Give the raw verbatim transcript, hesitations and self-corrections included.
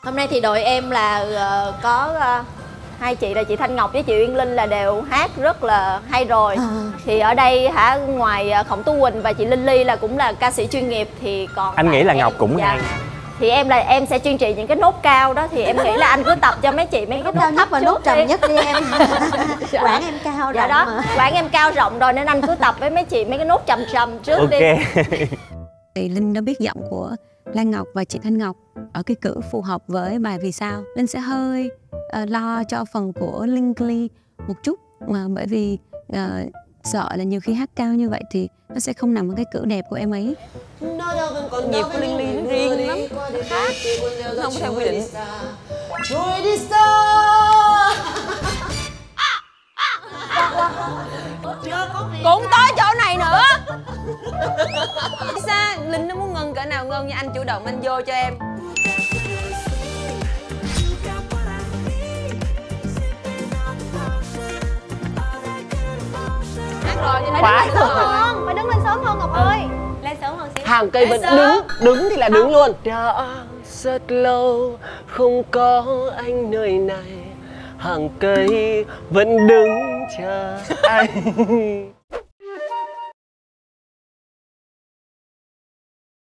Hôm nay thì đội em là uh, có uh, hai chị là chị Thanh Ngọc với chị Uyên Linh là đều hát rất là hay rồi. À. Thì ở đây hả, ngoài Khổng Tú Quỳnh và chị Linh Ly là cũng là ca sĩ chuyên nghiệp thì còn anh nghĩ là em, Ngọc cũng dạ. hay. Thì em là em sẽ chuyên trị những cái nốt cao đó, thì em nghĩ là anh cứ tập cho mấy chị mấy cái nốt cao nhất và nốt trầm đi. nhất đi em. Dạ. Quảng em cao dạ rộng đó mà. quảng em cao rộng rồi nên anh cứ tập với mấy chị mấy cái nốt trầm trầm trước okay. đi. Thì Linh đã biết giọng của Lan Ngọc và chị Thanh Ngọc ở cái cử phù hợp với bài Vì Sao. Linh sẽ hơi uh, lo cho phần của Linh Ly một chút, mà bởi vì uh, sợ là nhiều khi hát cao như vậy thì nó sẽ không nằm ở cái cử đẹp của em ấy. Nhịp của Linh Ly nó riêng lắm, khác không có theo quy định. Cũng tới chỗ này nữa. Sao Linh nó muốn ngân cỡ nào ngân, nha anh chủ động anh vô cho em. Hát rồi thì Phải đứng lên sớm hơn, phải đứng lên sớm hơn Ngọc ơi. Lên sớm hơn xíu. hàng cây vẫn đứng, đứng thì là đứng luôn. Đã rất lâu không có anh nơi này, hàng cây vẫn đứng chờ anh.